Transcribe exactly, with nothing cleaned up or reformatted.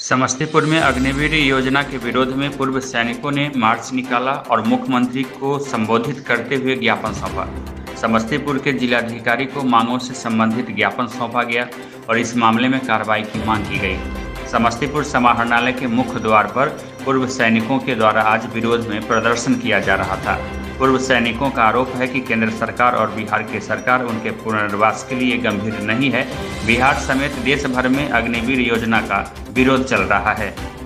समस्तीपुर में अग्निवीर योजना के विरोध में पूर्व सैनिकों ने मार्च निकाला और मुख्यमंत्री को संबोधित करते हुए ज्ञापन सौंपा। समस्तीपुर के जिलाधिकारी को मांगों से संबंधित ज्ञापन सौंपा गया और इस मामले में कार्रवाई की मांग की गई। समस्तीपुर समाहरणालय के मुख्य द्वार पर पूर्व सैनिकों के द्वारा आज विरोध में प्रदर्शन किया जा रहा था। पूर्व सैनिकों का आरोप है कि केंद्र सरकार और बिहार की सरकार उनके पुनर्वास के लिए गंभीर नहीं है। बिहार समेत देश भर में अग्निवीर योजना का विरोध चल रहा है।